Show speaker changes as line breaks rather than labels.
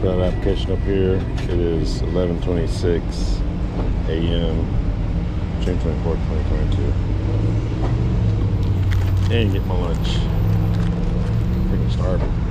fill out application up here. It is 11:26 a.m. June 24th, 2022. And get my lunch. Freaking starving.